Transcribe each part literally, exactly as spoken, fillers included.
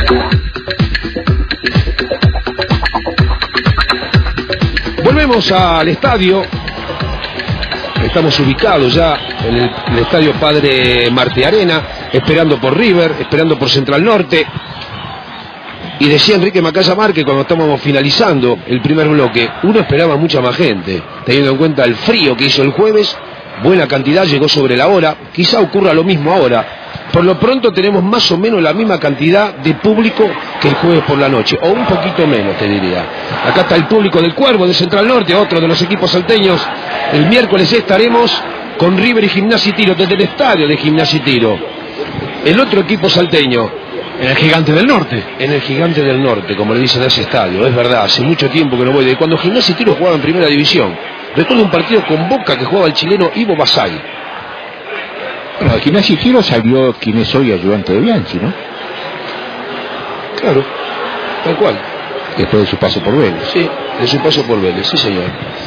Volvemos al estadio. Estamos ubicados ya en el, el estadio Padre Marte Arena, esperando por River, esperando por Central Norte. Y decía Enrique Macaya Márquez cuando estábamos finalizando el primer bloque, uno esperaba mucha más gente, teniendo en cuenta el frío que hizo el jueves, buena cantidad, llegó sobre la hora, quizá ocurra lo mismo ahora. Por lo pronto tenemos más o menos la misma cantidad de público que el jueves por la noche, o un poquito menos, te diría. Acá está el público del Cuervo, de Central Norte, otro de los equipos salteños. El miércoles estaremos con River y Gimnasia y Tiro, desde el estadio de Gimnasia y Tiro. El otro equipo salteño, en el Gigante del Norte. En el Gigante del Norte, como le dicen a ese estadio, es verdad, hace mucho tiempo que no voy. De cuando Gimnasia y Tiro jugaba en Primera División. Recuerdo un partido con Boca que jugaba el chileno Ivo Basay. Bueno, de Gimnasia y Tiro salió quien es hoy ayudante de Bianchi, ¿no? Claro, tal cual. Después de su paso por Vélez. Sí, de su paso por Vélez, sí señor.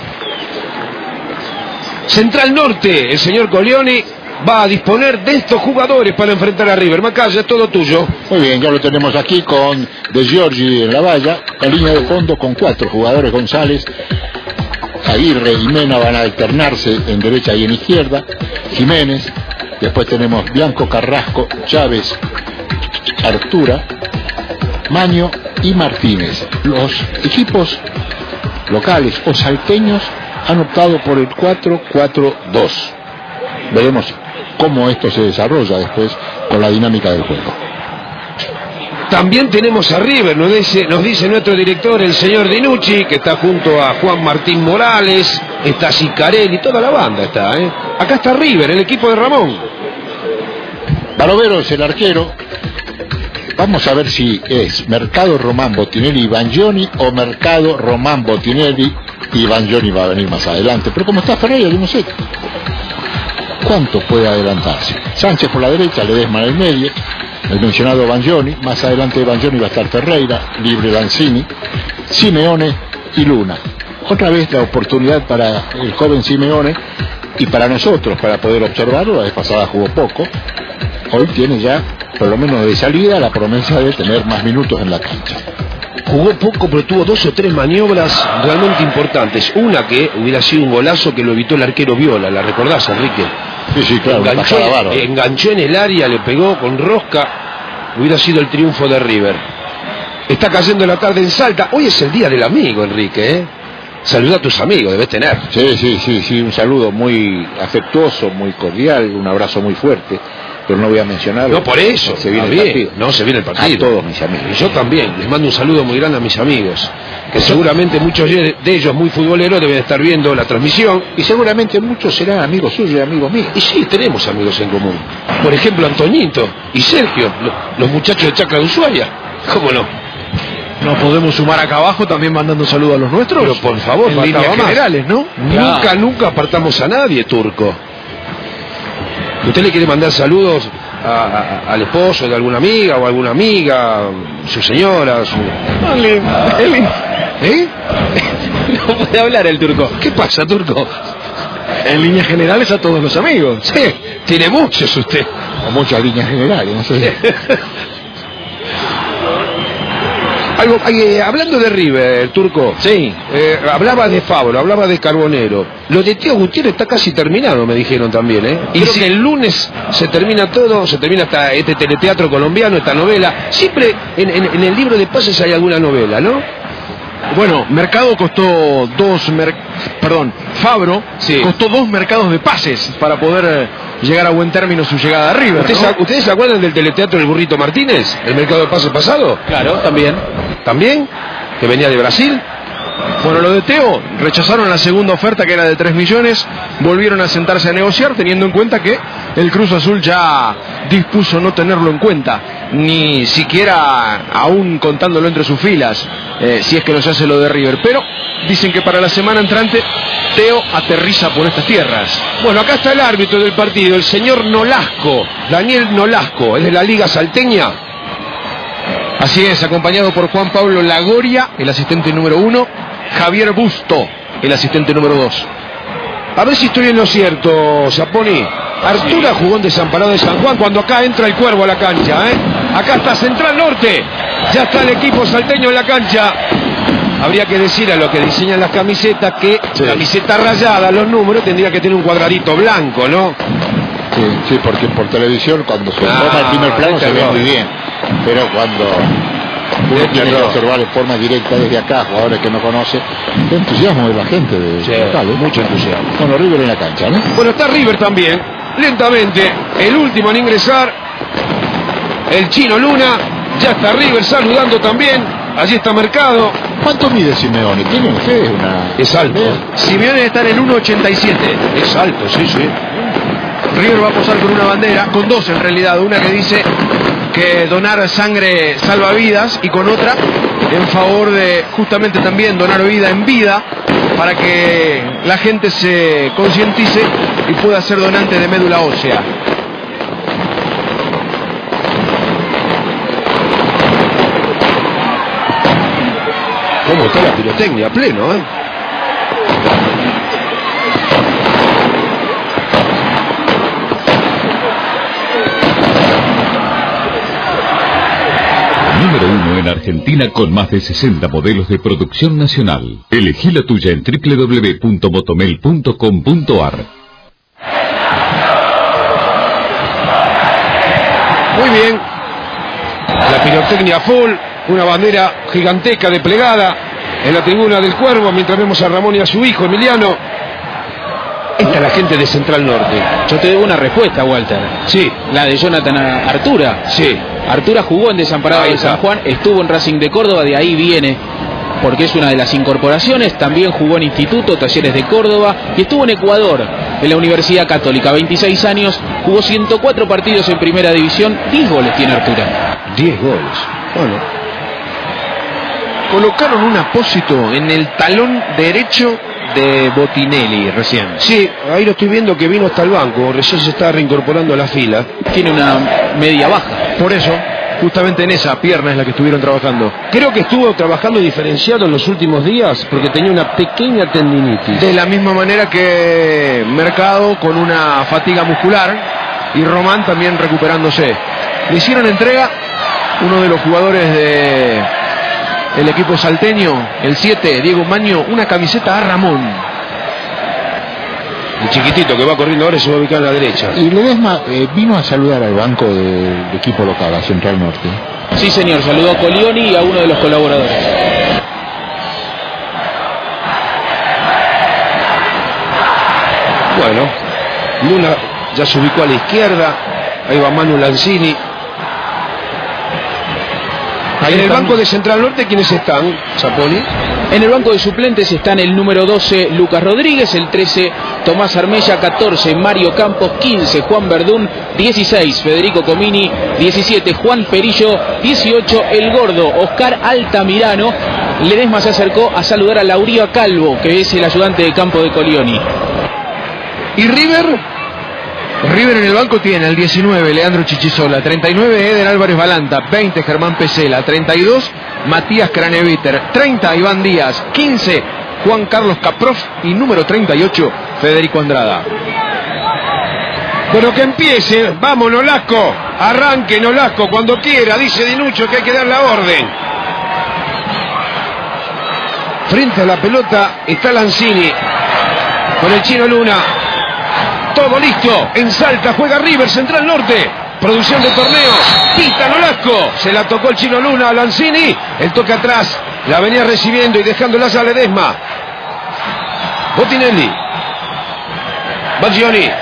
Central Norte, el señor Coglioni va a disponer de estos jugadores para enfrentar a River. Macaya, es todo tuyo. Muy bien, ya lo tenemos aquí con De Giorgi en la valla, la línea de fondo con cuatro jugadores: González, Aguirre y Mena van a alternarse en derecha y en izquierda, Jiménez, después tenemos Bianco, Carrasco, Chávez, Artura, Maño y Martínez. Los equipos locales o salteños han optado por el cuatro cuatro dos. Veremos cómo esto se desarrolla después con la dinámica del juego. También tenemos a River, nos dice, nos dice nuestro director, el señor Dinucci, que está junto a Juan Martín Morales, está Sicarelli, toda la banda está, ¿eh? Acá está River, el equipo de Ramón. Barovero es el arquero. Vamos a ver si es Mercado, Román, Botinelli y Bangioni, o Mercado, Román, Botinelli y Bangioni va a venir más adelante. Pero como está Ferreira, yo no sé cuánto puede adelantarse. Sánchez por la derecha, Ledesma en el medio, el mencionado Bangioni, más adelante de Bangioni va a estar Ferreira, libre Lanzini, Simeone y Luna. Otra vez la oportunidad para el joven Simeone y para nosotros, para poder observarlo. La vez pasada jugó poco, hoy tiene ya, por lo menos de salida, la promesa de tener más minutos en la cancha. Jugó poco, pero tuvo dos o tres maniobras realmente importantes. Una que hubiera sido un golazo que lo evitó el arquero Viola, ¿la recordás, Enrique? Sí, sí, claro. Enganchó, enganchó en el área, le pegó con rosca, hubiera sido el triunfo de River. Está cayendo la tarde en Salta. Hoy es el día del amigo, Enrique, ¿eh? Saluda a tus amigos, debes tener. Sí, sí, sí, sí, un saludo muy afectuoso, muy cordial, un abrazo muy fuerte. Pero no voy a mencionarlo. No, por eso. Se viene el partido. No, se viene el partido. A todos mis amigos. Y yo también. Les mando un saludo muy grande a mis amigos. Que seguramente muchos de ellos, muy futboleros, deben estar viendo la transmisión. Y seguramente muchos serán amigos suyos y amigos míos. Y sí, tenemos amigos en común. Por ejemplo, Antoñito y Sergio, los, los muchachos de Chacra de Ushuaia. ¿Cómo no? ¿Nos podemos sumar acá abajo también mandando un saludo a los nuestros? Pero por favor, en líneas generales, ¿no? Nunca, claro. Nunca apartamos a nadie, Turco. ¿Usted le quiere mandar saludos a, a, al esposo de alguna amiga o alguna amiga, su señora, su... Elin, Elin. ¿Eh? No puede hablar el Turco. ¿Qué pasa, Turco? En líneas generales a todos los amigos. Sí, tiene muchos usted. O muchas líneas generales, no sé. Algo, eh, hablando de River, Turco. Sí. Eh, hablaba de Fabro, hablaba de Carbonero. Lo de Tío Gutiérrez está casi terminado, me dijeron también, ¿eh? Y creo si... que el lunes se termina todo, se termina hasta este teleteatro colombiano, esta novela. Siempre en, en, en el libro de pases hay alguna novela, ¿no? Bueno, Mercado costó dos, mer... perdón, Fabro sí. costó dos mercados de pases para poder eh, llegar a buen término su llegada a River, ¿Ustedes, ¿no? ¿Ustedes se acuerdan del teleteatro del Burrito Martínez? ¿El mercado de pases pasado? Claro, también. ¿También? ¿Que venía de Brasil? Bueno, lo de Teo, rechazaron la segunda oferta que era de tres millones, volvieron a sentarse a negociar teniendo en cuenta que el Cruz Azul ya dispuso no tenerlo en cuenta, ni siquiera aún contándolo entre sus filas, eh, si es que no se hace lo de River, pero dicen que para la semana entrante Teo aterriza por estas tierras. Bueno, acá está el árbitro del partido, el señor Nolasco, Daniel Nolasco, es de la Liga Salteña. Así es, acompañado por Juan Pablo Lagoria, el asistente número uno, Javier Busto, el asistente número dos. A ver si estoy en lo cierto, Zaponi. Artura jugó en Desamparado de San Juan cuando acá entra el Cuervo a la cancha, ¿eh? Acá está Central Norte. Ya está el equipo salteño en la cancha. Habría que decir a los que diseñan las camisetas que sí. Camiseta rayada, los números, tendría que tener un cuadradito blanco, ¿no? Sí, sí, porque por televisión cuando se Ah, toma el primer plano este se ve error. muy bien. Pero cuando uno Este tiene que error. observar en forma directa desde acá, jugadores que no conoce, el entusiasmo de la gente de Sí, local, ¿eh? mucho entusiasmo. Bueno, River en la cancha, ¿no? Bueno, está River también. Lentamente, el último en ingresar. El Chino Luna. Ya está River saludando también. Allí está Mercado. ¿Cuánto mide Simeone? ¿Tienen ustedes una...? Es alto. Simeone está en el uno ochenta y siete. Es alto, sí, sí. River va a posar con una bandera, con dos en realidad, una que dice que donar sangre salva vidas y con otra en favor de justamente también donar vida en vida para que la gente se concientice y pueda ser donante de médula ósea. ¿Cómo está la pirotecnia? A pleno, ¿eh? Número uno en Argentina con más de sesenta modelos de producción nacional. Elegí la tuya en w w w punto motomel punto com punto a r. Muy bien. La pirotecnia full. Una bandera gigantesca desplegada en la tribuna del Cuervo mientras vemos a Ramón y a su hijo Emiliano. Esta es la gente de Central Norte. Yo te doy una respuesta, Walter. Sí, La de Jonathan Artura. sí. Artura jugó en Desamparado Ahí de San está. Juan, estuvo en Racing de Córdoba, de ahí viene, porque es una de las incorporaciones. También jugó en Instituto, Talleres de Córdoba, y estuvo en Ecuador, en la Universidad Católica. veintiséis años, jugó ciento cuatro partidos en Primera División, diez goles tiene Artura. diez goles. Bueno, Colocaron un apósito en el talón derecho de Botinelli recién. sí, ahí lo estoy viendo que vino hasta el banco. Recién se está reincorporando a la fila. Tiene una media baja. Por eso, justamente en esa pierna es la que estuvieron trabajando. Creo que estuvo trabajando diferenciado en los últimos días porque tenía una pequeña tendinitis. De la misma manera que Mercado con una fatiga muscular y Román también recuperándose. Le hicieron entrega uno de los jugadores de el equipo salteño, el siete, Diego Maño, una camiseta a Ramón. El chiquitito que va corriendo ahora se va a ubicar a la derecha. Y Ledesma eh, vino a saludar al banco del equipo local, a Central Norte. Sí, señor, saludó a Colioni y a uno de los colaboradores. Bueno, Luna ya se ubicó a la izquierda. Ahí va Manu Lanzini. Ahí En el están. banco de Central Norte, ¿quiénes están, Zaponi? En el banco de suplentes están el número doce, Lucas Rodríguez, el trece, Tomás Armella, catorce, Mario Campos, quince, Juan Verdún, dieciséis, Federico Comini, diecisiete, Juan Perillo, dieciocho, El Gordo, Oscar Altamirano. Ledesma se acercó a saludar a Lauría Calvo, que es el ayudante de campo de Colioni. ¿Y River? River en el banco tiene el diecinueve, Leandro Chichizola, treinta y nueve, Eder Álvarez Balanta, veinte, Germán Pesela, treinta y dos, Matías Craneviter, treinta, Iván Díaz, quince, Juan Carlos Caprof y número treinta y ocho, Federico Andrada. Bueno, que empiece. Vamos, Nolasco. Arranque, Nolasco, cuando quiera. Dice Dinucho que hay que dar la orden. Frente a la pelota está Lanzini con el Chino Luna. Todo listo. En Salta juega River, Central Norte. Producción de torneo. Pita Nolasco. Se la tocó el Chino Luna a Lanzini. El toque atrás. La venía recibiendo y dejándola a Ledesma. Botinelli. Baggioni.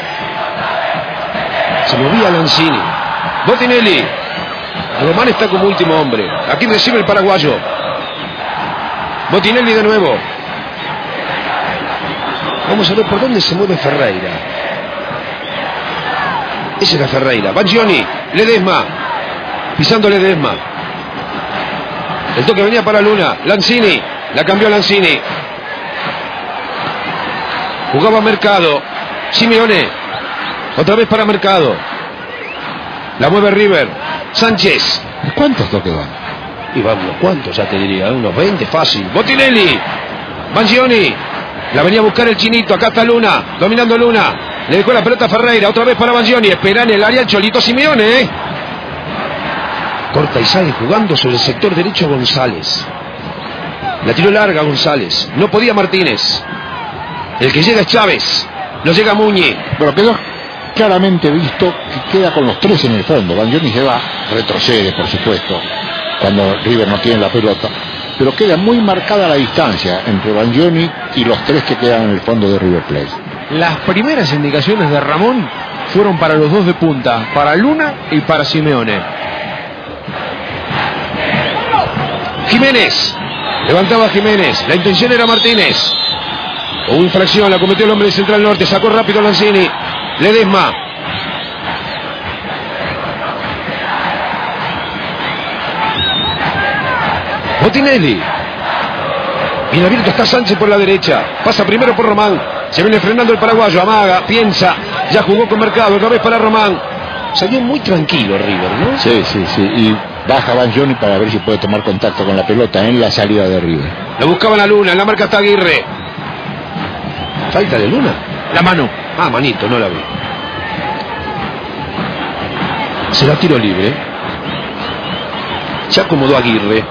Se movía Lanzini. Botinelli. Román está como último hombre. Aquí recibe el paraguayo. Botinelli de nuevo. Vamos a ver por dónde se mueve Ferreira. Ese era Ferreira. Baggioni. Ledesma. Pisando Ledesma. El toque venía para Luna. Lanzini. La cambió Lanzini. Jugaba Mercado. Simeone. Otra vez para Mercado. La mueve River. Sánchez. ¿Cuántos toques van? Y vamos, ¿cuántos ya te diría? Unos veinte, fácil. Botinelli. Baggioni. La venía a buscar el chinito. Acá está Luna. Dominando Luna. Le dejó la pelota a Ferreira. Otra vez para Baggioni. Espera en el área el Cholito Simeone, ¿eh? Corta y sale jugando sobre el sector derecho González. La tiró larga González. No podía Martínez. El que llega es Chávez. No llega Muñi. Pero quedó claramente visto que queda con los tres en el fondo. Banjoni se va, retrocede por supuesto, cuando River no tiene la pelota. Pero queda muy marcada la distancia entre Banjoni y los tres que quedan en el fondo de River Plate. Las primeras indicaciones de Ramón fueron para los dos de punta, para Luna y para Simeone. Jiménez. Levantaba Jiménez. La intención era Martínez. Hubo infracción, la cometió el hombre de Central Norte. Sacó rápido Lanzini. Ledesma. Botinelli. Bien abierto está Sánchez por la derecha. Pasa primero por Román. Se viene frenando el paraguayo. Amaga, piensa. Ya jugó con Mercado. Otra vez para Román. Salió muy tranquilo River, ¿no? Sí, sí, sí. Y baja Banjoni para ver si puede tomar contacto con la pelota en la salida de River. Lo buscaban a Luna. En la marca está Aguirre. ¿Falta de Luna? La mano. Ah, manito, no la vi. Se la tiró libre. Se acomodó Aguirre.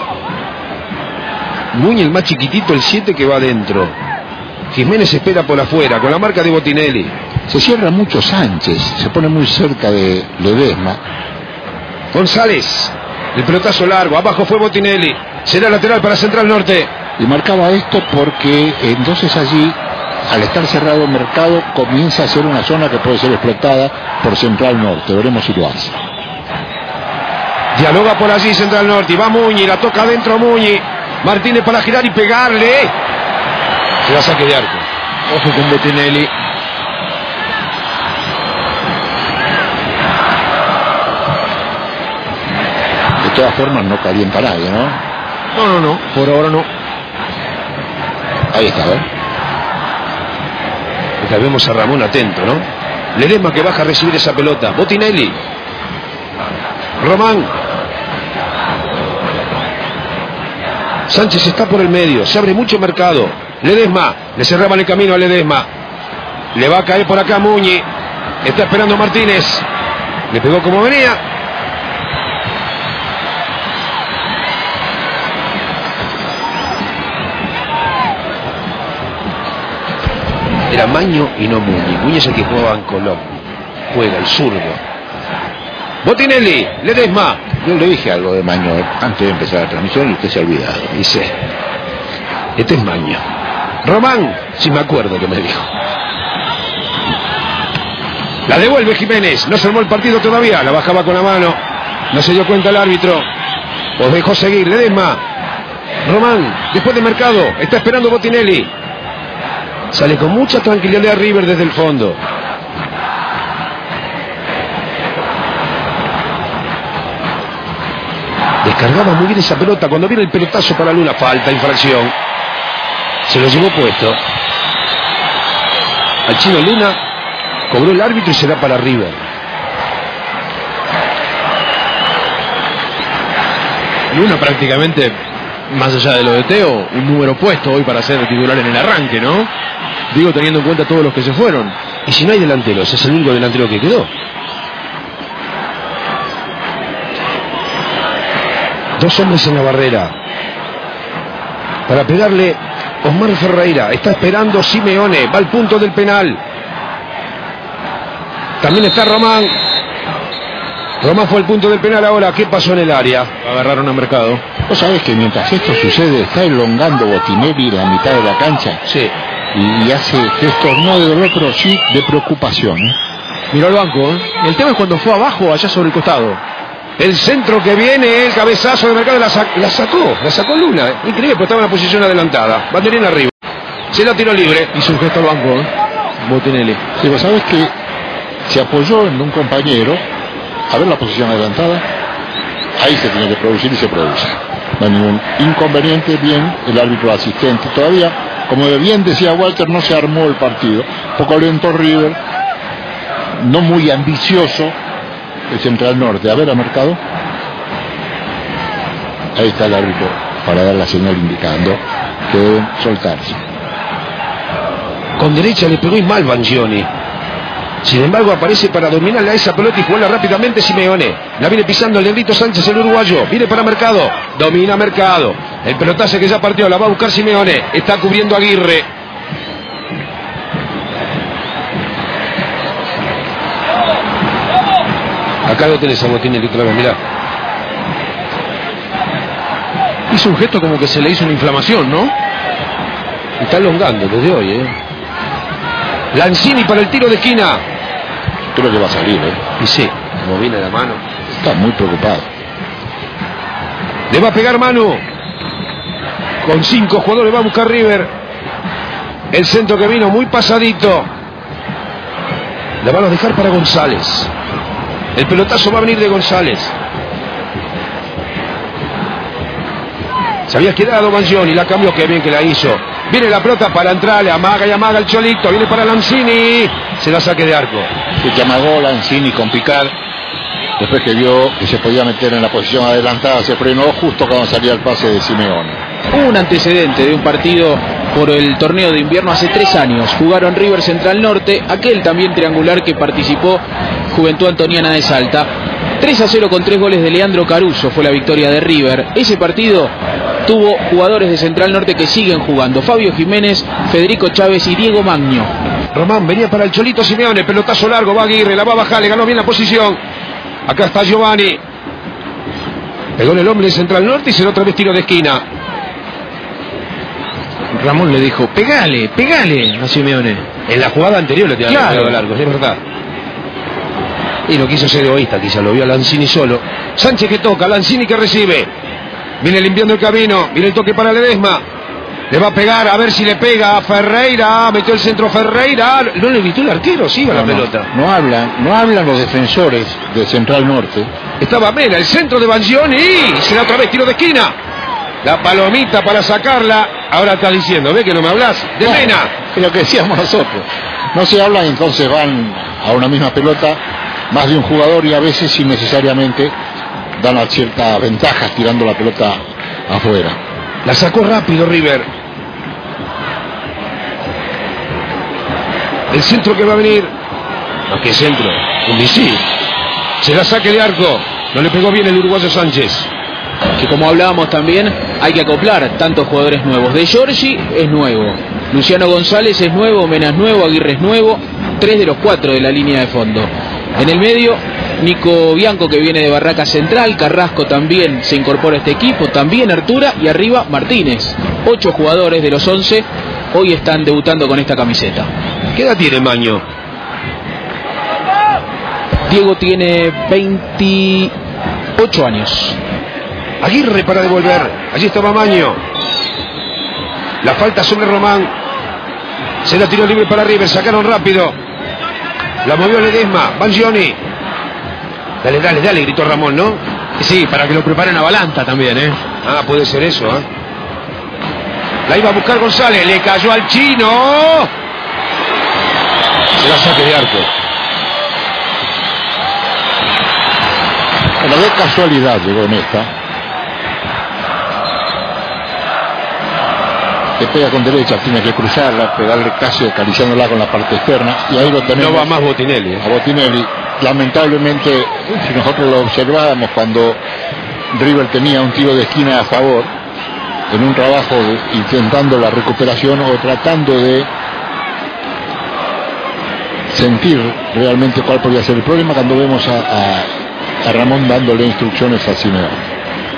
Muñi el más chiquitito, el siete que va adentro. Jiménez espera por afuera, con la marca de Botinelli. Se cierra mucho Sánchez, se pone muy cerca de Ledesma. González, el pelotazo largo, abajo fue Botinelli. Será lateral para Central Norte. Y marcaba esto porque entonces allí, al estar cerrado el Mercado, comienza a ser una zona que puede ser explotada por Central Norte. Veremos si lo hace. Dialoga por allí Central Norte y va Muñi, la toca adentro Muñi. Martínez para girar y pegarle. Se va a saque de arco. Ojo con Botinelli. De todas formas no calienta nadie, ¿no? No, no, no, por ahora no. Ahí está, ¿eh? Acá vemos a Ramón atento, ¿no? Ledesma que baja a recibir esa pelota. Botinelli. Román. Sánchez está por el medio. Se abre mucho mercado. Ledesma. Le cerraban el camino a Ledesma. Le va a caer por acá Muñi. Está esperando Martínez. Le pegó como venía. Era Maño y no Muñi. Muñi es el que jugaba en Colón. Juega el zurdo. Botinelli, Ledesma. Yo le dije algo de Maño antes de empezar la transmisión y usted se ha olvidado. Dice, este es Maño. Román, si me acuerdo que me dijo. La devuelve Jiménez. No se armó el partido todavía. La bajaba con la mano. No se dio cuenta el árbitro. Os dejó seguir. Ledesma. Román, después de Mercado. Está esperando Botinelli. Sale con mucha tranquilidad River desde el fondo. Descargaba muy bien esa pelota. Cuando viene el pelotazo para Luna, falta, infracción. Se lo llevó puesto. Al chino Luna cobró el árbitro y será para River. Luna prácticamente, más allá de lo de Teo, un número puesto hoy para ser titular en el arranque, ¿no? Digo, teniendo en cuenta todos los que se fueron. Y si no hay delanteros, es el único delantero que quedó. Dos hombres en la barrera. Para pegarle Osmar Ferreira. Está esperando Simeone. Va al punto del penal. También está Román. Román fue al punto del penal ahora. ¿Qué pasó en el área? Agarraron a Mercado. Vos sabés que mientras esto sucede está elongando Botinelli la mitad de la cancha. Sí. Y, y hace gestos no de dolor, pero sí de preocupación, ¿eh? Miró al banco, ¿eh? El tema es cuando fue abajo, allá sobre el costado. El centro que viene, el cabezazo de Mercado, la, sa la sacó, la sacó Luna. ¿eh? Increíble, pero estaba en la posición adelantada. Banderín arriba. Se la tiró libre. Hizo un gesto al banco, ¿eh? Botinelli. Sí, vos sabés que se apoyó en un compañero a ver la posición adelantada. Ahí se tiene que producir y se produce. No hay ningún inconveniente. Bien, el árbitro asistente todavía. Como bien decía Walter, no se armó el partido. Poco lento River. No muy ambicioso el Central Norte. A ver, a Mercado. Ahí está el árbitro para dar la señal indicando que deben soltarse. Con derecha le pegó y mal Banjoni. Sin embargo, aparece para dominarle a esa pelota y jugarla rápidamente Simeone. La viene pisando el negrito Sánchez, el uruguayo. Viene para Mercado. Domina Mercado. El pelotazo que ya partió. La va a buscar Simeone. Está cubriendo Aguirre. Acá lo tenés a Botinelli otra vez, mirá. Hizo un gesto como que se le hizo una inflamación, ¿no? Está elongando desde hoy, ¿eh? Lanzini para el tiro de esquina. Creo que va a salir, ¿eh? Y sí, como viene la mano. Está muy preocupado. Le va a pegar Manu. Con cinco jugadores va a buscar River. El centro que vino muy pasadito. La van a dejar para González. El pelotazo va a venir de González. Se había quedado Mangioni, la cambió, que bien que la hizo. Viene la pelota para entrarle, amaga y amaga el Cholito. Viene para Lanzini. Se la saque de arco. Se amagó Lanzini con picar. Después que vio que se podía meter en la posición adelantada, se frenó justo cuando salía el pase de Simeone. Hubo un antecedente de un partido por el torneo de invierno hace tres años. Jugaron River Central Norte, aquel también triangular que participó Juventud Antoniana de Salta. tres a cero con tres goles de Leandro Caruso fue la victoria de River. Ese partido tuvo jugadores de Central Norte que siguen jugando: Fabio Jiménez, Federico Chávez y Diego Magno. Román venía para el Cholito Simeone, pelotazo largo, va Aguirre, la va a bajar, le ganó bien la posición. Acá está Giovanni. Pegó en el hombre de Central Norte y será otra vez tiro de esquina. Ramón le dijo, pegale, pegale a Simeone. En la jugada anterior le tiraron Claro. pegado largo, es verdad. Y no quiso ser egoísta, quizá lo vio a Lanzini solo. Sánchez que toca, Lanzini que recibe. Viene limpiando el camino, viene el toque para Ledesma. Le va a pegar, a ver si le pega a Ferreira. Metió el centro Ferreira. No le gritó el arquero, sí iba No, la no, pelota. No hablan, no hablan los defensores de Central Norte. Estaba Mena, el centro de Bangioni. Y será otra vez tiro de esquina. La palomita para sacarla. Ahora está diciendo, ¿ves que no me hablas? De No, Mena. es lo que decíamos nosotros. No se hablan, entonces van a una misma pelota más de un jugador y a veces innecesariamente dan a ciertas ventajas tirando la pelota afuera. La sacó rápido River. El centro que va a venir. No, ¿qué centro? Un misil. Se la saque de arco. No le pegó bien el uruguayo Sánchez. Que como hablábamos también, hay que acoplar tantos jugadores nuevos. De Giorgi es nuevo, Luciano González es nuevo, Mena es nuevo, Aguirre es nuevo, tres de los cuatro de la línea de fondo. En el medio, Nico Bianco, que viene de Barraca Central, Carrasco también se incorpora a este equipo, también Artura, y arriba Martínez. Ocho jugadores de los once hoy están debutando con esta camiseta. ¿Qué edad tiene Maño? Diego tiene veintiocho años. Aguirre para devolver. Allí estaba Maño. La falta sobre Román. Se la tiró libre para River. Sacaron rápido. La movió Ledesma. Bangioni. Dale, dale, dale, gritó Ramón, ¿no? Sí, para que lo preparen a Balanta también, ¿eh? Ah, puede ser eso, ¿eh? La iba a buscar González. Le cayó al chino. Se la saque de arco. Bueno, de casualidad llegó en esta. Que pega con derecha, tiene que cruzarla, pegarle casi acariciándola con la parte externa, y ahí lo tenemos. No va más Botinelli, ¿eh? A Botinelli. Lamentablemente, si nosotros lo observábamos cuando River tenía un tiro de esquina a favor, en un trabajo de, intentando la recuperación o tratando de sentir realmente cuál podía ser el problema, cuando vemos a, a, a Ramón dándole instrucciones a Simeone.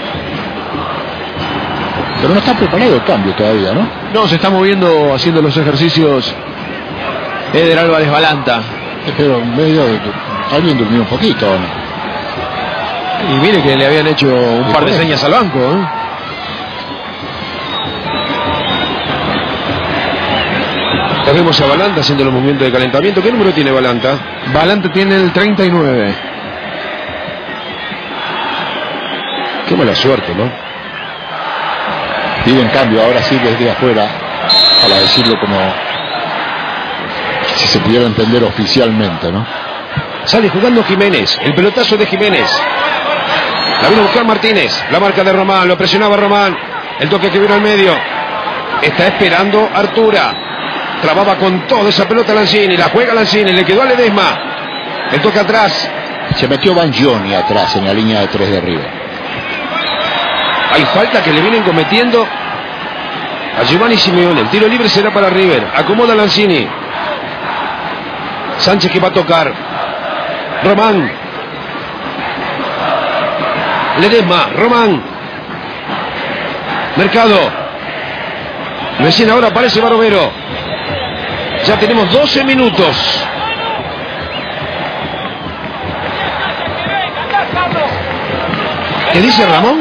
Pero no está preparado el cambio todavía, ¿no? No, se está moviendo, haciendo los ejercicios Eder Álvarez Balanta. Pero medio, alguien durmió un poquito, ¿no? Y mire que le habían hecho un par de señas al banco, ¿eh? Ya vemos a Balanta haciendo los movimientos de calentamiento. ¿Qué número tiene Balanta? Balanta tiene el treinta y nueve. Qué mala suerte, ¿no? Piden cambio ahora sí desde afuera, para decirlo como si se pudiera entender oficialmente, ¿no? Sale jugando Jiménez, el pelotazo de Jiménez. La vino a buscar Martínez, la marca de Román, lo presionaba Román. El toque que vino al medio. Está esperando Artura. Trababa con toda esa pelota Lanzini. La juega Lanzini. Le quedó a Ledesma. El toque atrás. Se metió Bangioni atrás en la línea de tres de River. Hay falta que le vienen cometiendo a Giovanni Simeone. El tiro libre será para River. Acomoda Lanzini. Sánchez que va a tocar. Román. Ledesma. Román. Mercado. Recién ahora aparece Barovero. Ya tenemos doce minutos. ¿Qué dice Ramón?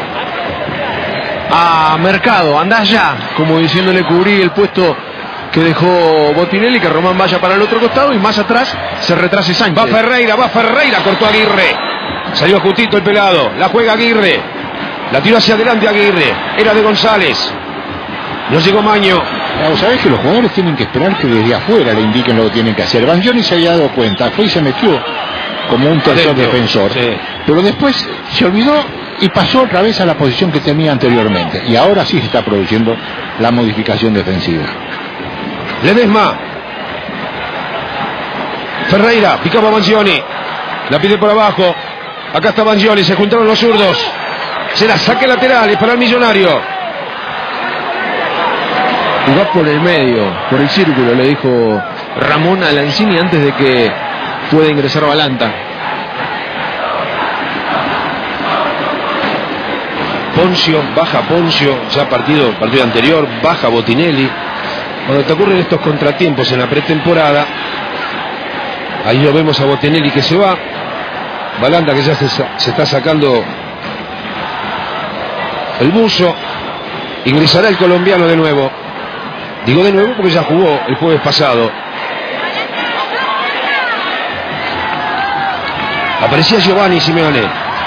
A Mercado, andás ya, como diciéndole cubrí el puesto que dejó Botinelli, que Román vaya para el otro costado y más atrás se retrase Sánchez. Va Ferreira, va Ferreira, cortó a Aguirre. Salió justito el pelado, la juega Aguirre. La tiró hacia adelante Aguirre, era de González. No llegó Maño. ¿Sabés que los jugadores tienen que esperar que desde afuera le indiquen lo que tienen que hacer? Bangioni se había dado cuenta, fue y se metió como un tercer Adentro, defensor. sí. Pero después se olvidó y pasó otra vez a la posición que tenía anteriormente. Y ahora sí se está produciendo la modificación defensiva. Ledesma. Ferreira, picaba Bangioni. La pide por abajo. Acá está Bangioni, se juntaron los zurdos. Será saque lateral, es para el Millonario. Jugá por el medio, por el círculo, le dijo Ramón a Lanzini antes de que pueda ingresar Balanta. Poncio, baja Poncio, ya partido, partido anterior, baja Botinelli. Cuando te ocurren estos contratiempos en la pretemporada, ahí lo vemos a Botinelli que se va, Balanta que ya se, se está sacando el buzo, ingresará el colombiano de nuevo. Digo de nuevo porque ya jugó el jueves pasado. Aparecía Giovanni Simeone.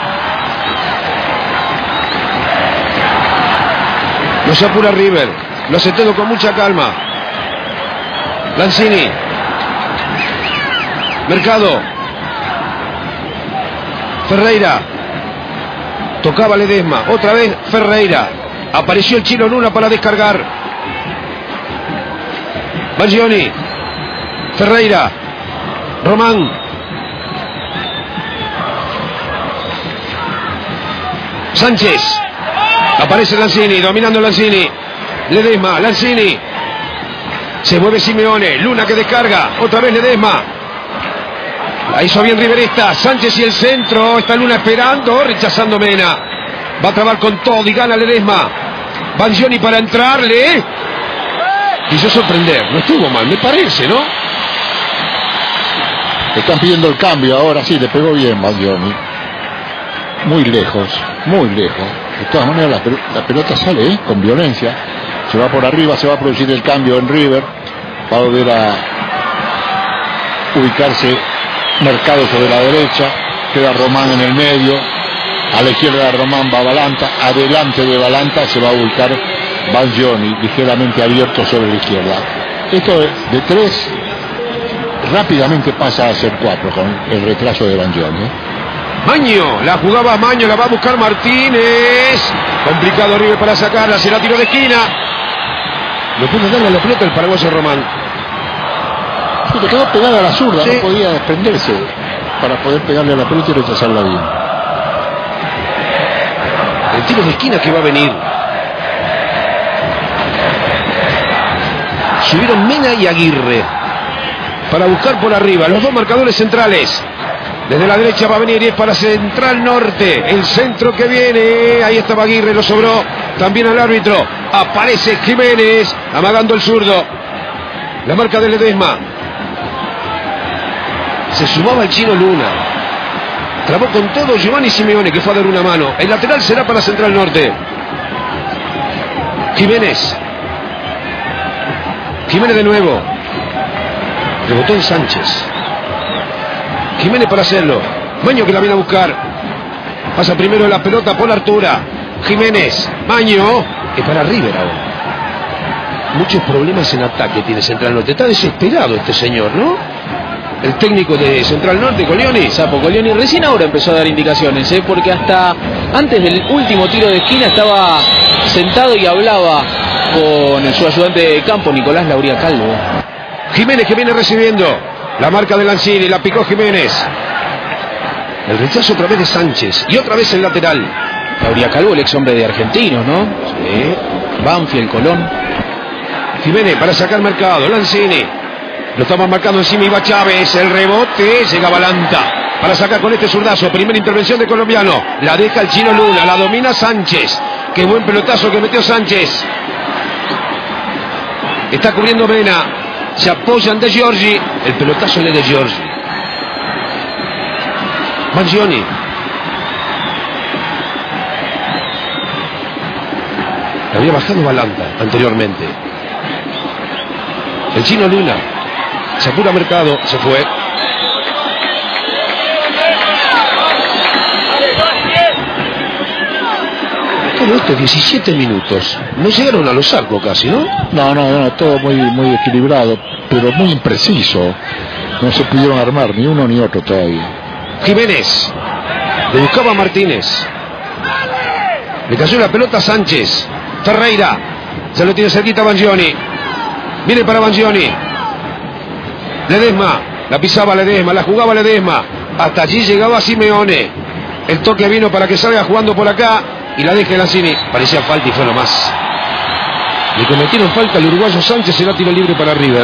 No se apura River. Lo hace todo con mucha calma. Lanzini. Mercado. Ferreira. Tocaba Ledesma. Otra vez Ferreira. Apareció el chino Luna para descargar. Bangioni. Ferreira. Román. Sánchez. Aparece Lanzini, dominando Lanzini. Ledesma, Lanzini. Se mueve Simeone. Luna que descarga. Otra vez Ledesma. La hizo bien Riverista. Sánchez y el centro. Está Luna esperando. Rechazando Mena. Va a trabar con todo y gana Ledesma. Bangioni para entrarle. Quiso sorprender. No estuvo mal, me parece, ¿no? Están pidiendo el cambio ahora, sí, le pegó bien Bangioni. Muy lejos, muy lejos. De todas maneras la, pel la pelota sale ¿eh? con violencia. Se va por arriba, se va a producir el cambio en River. Va a volver a ubicarse Mercado sobre la derecha. Queda Román en el medio. A la izquierda de Román va Balanta. Adelante de Balanta se va a ubicar Bangioni, ligeramente abierto sobre la izquierda. Esto de tres rápidamente pasa a ser cuatro con el retraso de Bangioni. ¿eh? Maño, la jugaba Maño, la va a buscar Martínez. Complicado River para sacarla, será tiro de esquina. No puede darle la pelota el paraguayo Román. Sí, le quedó pegada a la zurda, sí. No podía desprenderse para poder pegarle a la pelota y rechazarla bien. El tiro de esquina que va a venir. Subieron Mena y Aguirre para buscar por arriba los dos marcadores centrales. Desde la derecha va a venir y es para Central Norte. El centro que viene. Ahí estaba Aguirre, lo sobró. También al árbitro. Aparece Jiménez. Amagando el zurdo. La marca de Ledesma. Se sumaba el chino Luna. Trabó con todo Giovanni Simeone que fue a dar una mano. El lateral será para Central Norte. Jiménez. Jiménez de nuevo. Rebotó en Sánchez. Jiménez para hacerlo. Maño que la viene a buscar. Pasa primero la pelota por la altura. Jiménez. Maño. Es para River ahora. Muchos problemas en ataque tiene Central Norte. Está desesperado este señor, ¿no? El técnico de Central Norte, Colioni. Sapo Colioni recién ahora empezó a dar indicaciones, ¿eh? Porque hasta antes del último tiro de esquina estaba sentado y hablaba con su ayudante de campo, Nicolás Lauría Calvo. Jiménez que viene recibiendo. La marca de Lanzini, la picó Jiménez. El rechazo otra vez de Sánchez. Y otra vez el lateral. Lauría Calvo, el ex hombre de Argentinos, ¿no? Sí. Banfield, Colón. Jiménez para sacar Mercado. Lanzini. Lo estamos marcando encima, iba Chávez. El rebote. Llega Balanta para sacar con este zurdazo. Primera intervención de colombiano. La deja el chino Luna. La domina Sánchez. Qué buen pelotazo que metió Sánchez. Está cubriendo Mena. Se apoyan de Giorgi. El pelotazo es de Giorgi. Mangioni. Había bajado Balanta anteriormente. El chino Luna. Se apura Mercado. Se fue. Pero estos diecisiete minutos no llegaron a los arcos casi, ¿no? No, no, no, todo muy, muy equilibrado, pero muy impreciso. No se pudieron armar ni uno ni otro todavía. Jiménez. Le buscaba a Martínez. Le cayó la pelota a Sánchez. Ferreira. Se lo tiene cerquita Bangioni. Viene para Bangioni. Ledesma. La pisaba Ledesma. La jugaba Ledesma. Hasta allí llegaba Simeone. El toque vino para que salga jugando por acá. Y la deje Lanzini. Parecía falta y fue nomás. Le cometieron falta al uruguayo Sánchez. Será tiro libre para River.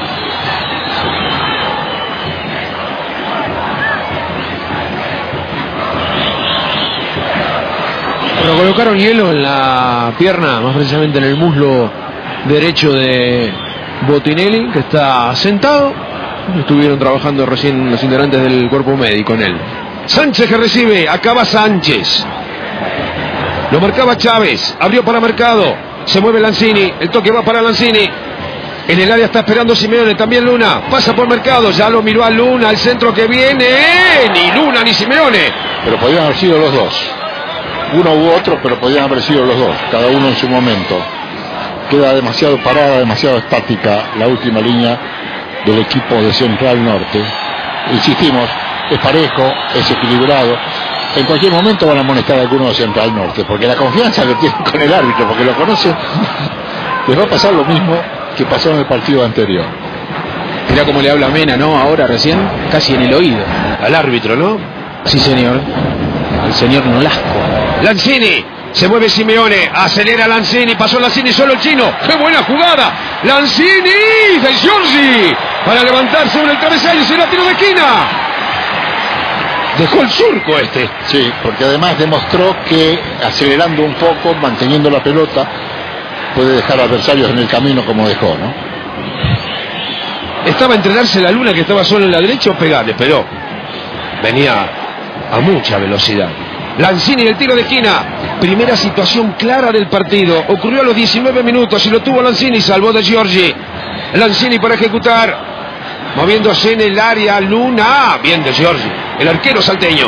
Bueno, colocaron hielo en la pierna, más precisamente en el muslo derecho de Botinelli, que está sentado. Estuvieron trabajando recién los integrantes del cuerpo médico en él. Sánchez que recibe. Acaba Sánchez. Lo marcaba Chávez. Abrió para Mercado. Se mueve Lanzini. El toque va para Lanzini. En el área está esperando Simeone. También Luna. Pasa por Mercado. Ya lo miró a Luna. El centro que viene. Ni Luna ni Simeone. Pero podían haber sido los dos. Uno u otro, pero podían haber sido los dos. Cada uno en su momento. Queda demasiado parada, demasiado estática la última línea del equipo de Central Norte. Insistimos, es parejo, es equilibrado. En cualquier momento van a amonestar a alguno de Central Norte, porque la confianza que tienen con el árbitro, porque lo conocen, les va a pasar lo mismo que pasó en el partido anterior. Mirá cómo le habla Mena, ¿no? Ahora recién, casi en el oído. Al árbitro, ¿no? Sí, señor. Al señor Nolasco. Lanzini. Se mueve Simeone. Acelera Lanzini. Pasó Lanzini solo el chino. ¡Qué buena jugada! Lanzini de Giorgi. Para levantar sobre el travesaño. Será tiro de esquina. Dejó el surco este. Sí, porque además demostró que acelerando un poco, manteniendo la pelota, puede dejar adversarios en el camino como dejó, ¿no? Estaba a entrenarse la Luna, que estaba solo en la derecha, o pegarle, pero venía a mucha velocidad. Lanzini, el tiro de esquina. Primera situación clara del partido. Ocurrió a los diecinueve minutos y lo tuvo Lanzini. Salvó de Giorgi. Lanzini para ejecutar. Moviéndose en el área. Luna. Bien de Giorgi. El arquero salteño.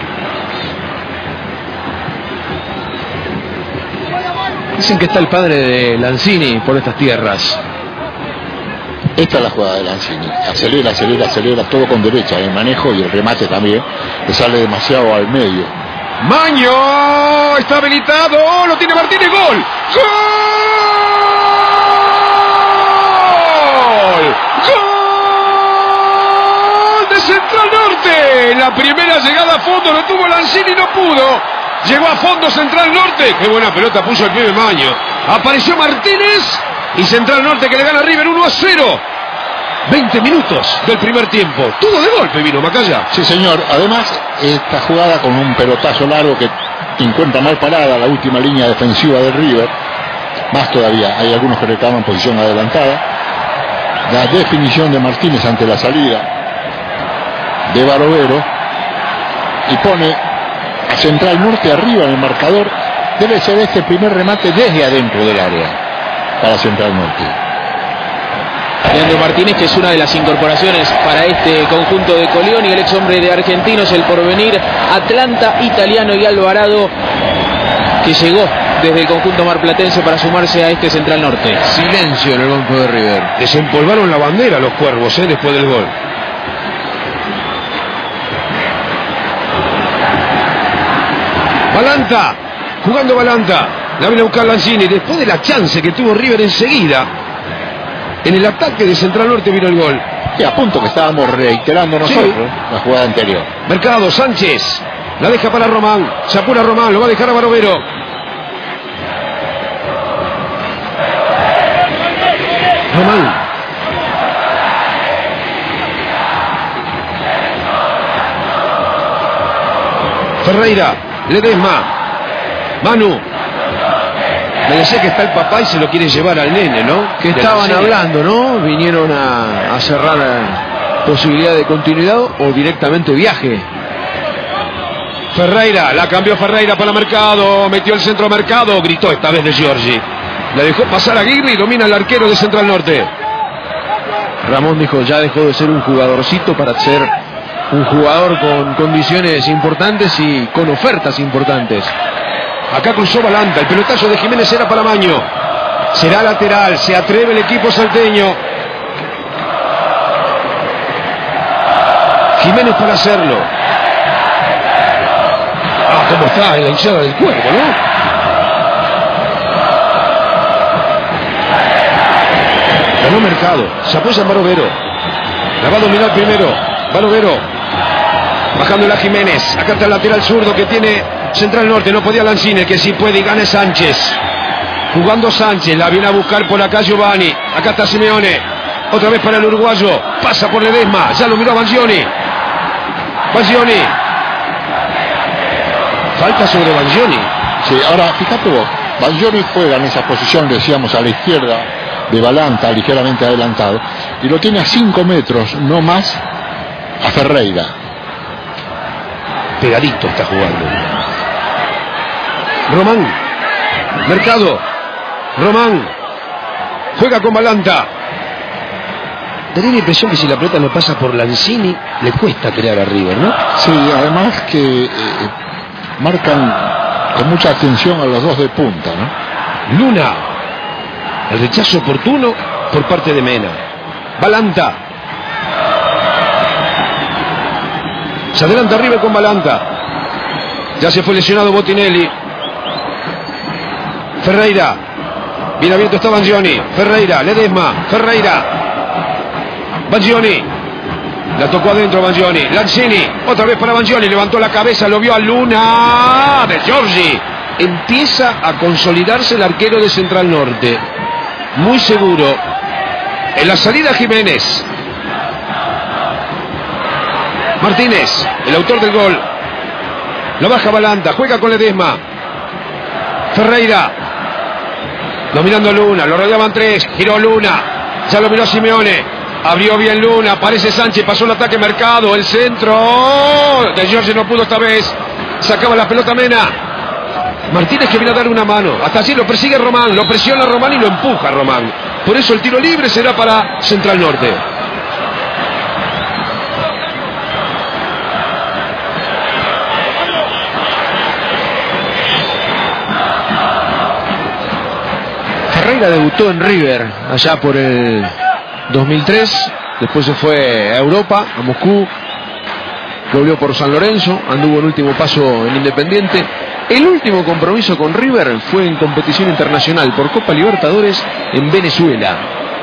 Dicen que está el padre de Lanzini por estas tierras. Esta es la jugada de Lanzini. Acelera, acelera, acelera. Todo con derecha. El manejo y el remate también. Le sale demasiado al medio. Maño está habilitado, lo tiene Martínez, gol, gol, gol de Central Norte. La primera llegada a fondo lo tuvo Lanzini, no pudo. Llegó a fondo Central Norte. Qué buena pelota puso el pie de Maño. Apareció Martínez y Central Norte que le gana a River uno a cero. veinte minutos del primer tiempo. Todo de golpe vino Macaya. Sí, señor. Además, esta jugada con un pelotazo largo que encuentra mal parada la última línea defensiva del River. Más todavía, hay algunos que reclaman posición adelantada. La definición de Martínez ante la salida de Barovero. Y pone a Central Norte arriba en el marcador. Debe ser este el primer remate desde adentro del área para Central Norte. Leandro Martínez, que es una de las incorporaciones para este conjunto de Colión, y el ex hombre de Argentinos, el Porvenir, Atlanta, Italiano y Alvarado, que llegó desde el conjunto marplatense para sumarse a este Central Norte. Silencio en el banco de River. Desempolvaron la bandera los cuervos, ¿eh? Después del gol. Balanta, jugando Balanta. La viene a buscar Lanzini después de la chance que tuvo River enseguida. En el ataque de Central Norte vino el gol. Y a punto que estábamos reiterando nosotros, Sí. la jugada anterior. Mercado, Sánchez. La deja para Román. Se apura Román, lo va a dejar a Barovero. Román. Ferreira. Ledesma. Manu. Me decía que está el papá y se lo quiere llevar al nene, ¿no? Que De estaban la serie. hablando, ¿no? Vinieron a, a cerrar la posibilidad de continuidad o directamente viaje. Ferreira, la cambió Ferreira para Mercado, metió el centro Mercado, gritó esta vez de Giorgi. La dejó pasar a Aguirre y domina el arquero de Central Norte. Ramón dijo, ya dejó de ser un jugadorcito para ser un jugador con condiciones importantes y con ofertas importantes. Acá cruzó Balanta, el pelotazo de Jiménez era para Maño. Será lateral, se atreve el equipo salteño. Jiménez para hacerlo. Ah, cómo está en la hinchada del cuerpo, ¿no? Ganó Mercado, se apoya en Barovero. La va a dominar primero, Barovero. Bajándola Jiménez, acá está el lateral zurdo que tiene Central Norte, no podía Lanzini, que sí puede y gane Sánchez. Jugando Sánchez, la viene a buscar por acá Giovanni. Acá está Simeone, otra vez para el uruguayo, pasa por Ledesma, ya lo miró Bangioni. Bangioni. Falta sobre Bangioni. Sí, ahora fíjate vos, Bangioni juega en esa posición, decíamos, a la izquierda de Balanta, ligeramente adelantado, y lo tiene a cinco metros, no más, a Ferreira. Pegadito está jugando. Román. Mercado. Román. Juega con Balanta. Daría la impresión que si la pelota no pasa por Lanzini, le cuesta crear a River, ¿no? Sí, además que eh, marcan con mucha atención a los dos de punta, ¿no? Luna. El rechazo oportuno por parte de Mena. Balanta. Se adelanta River con Balanta. Ya se fue lesionado Botinelli. Ferreira. Bien abierto está Bangioni. Ferreira, Ledesma. Ferreira. Bangioni. La tocó adentro Bangioni. Lanzini. Otra vez para Bangioni. Levantó la cabeza. Lo vio a Luna. De Giorgi. Empieza a consolidarse el arquero de Central Norte. Muy seguro. En la salida Jiménez. Martínez, el autor del gol. Lo baja Balanta, juega con Ledesma. Ferreira. Dominando Luna, lo rodeaban tres. Giró Luna. Ya lo miró Simeone. Abrió bien Luna. Aparece Sánchez, pasó el ataque Mercado. El centro. De Giorgi no pudo esta vez. Sacaba la pelota Mena. Martínez que viene a dar una mano. Hasta allí lo persigue Román. Lo presiona Román y lo empuja Román. Por eso el tiro libre será para Central Norte. Ferreira debutó en River allá por el dos mil tres, después se fue a Europa, a Moscú, volvió por San Lorenzo, anduvo el último paso en Independiente. El último compromiso con River fue en competición internacional por Copa Libertadores en Venezuela.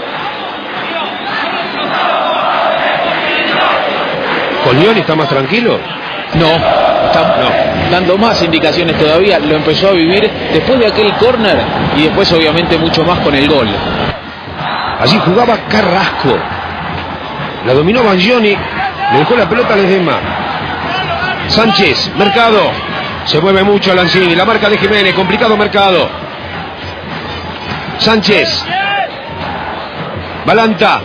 ¿Collioni está más tranquilo? No, está no, dando más indicaciones todavía. Lo empezó a vivir después de aquel córner y después obviamente mucho más con el gol. Allí jugaba Carrasco. La dominó Bangioni. Le dejó la pelota a Ledesma. Sánchez, Mercado. Se mueve mucho Lanzini. La marca de Jiménez. Complicado Mercado. Sánchez. Balanta.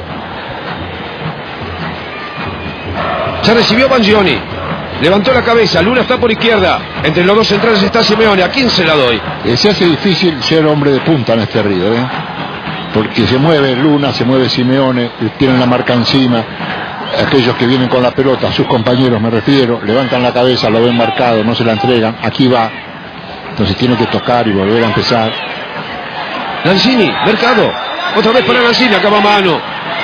Ya recibió Bangioni. Levantó la cabeza. Luna está por izquierda. Entre los dos centrales está Simeone. ¿A quién se la doy? Eh, se hace difícil ser hombre de punta en este River, ¿eh? Porque se mueve Luna, se mueve Simeone, tienen la marca encima. Aquellos que vienen con la pelota, sus compañeros me refiero, levantan la cabeza, lo ven marcado, no se la entregan, aquí va. Entonces tiene que tocar y volver a empezar. Lanzini, Mercado. Otra vez para Lanzini, acaba mano.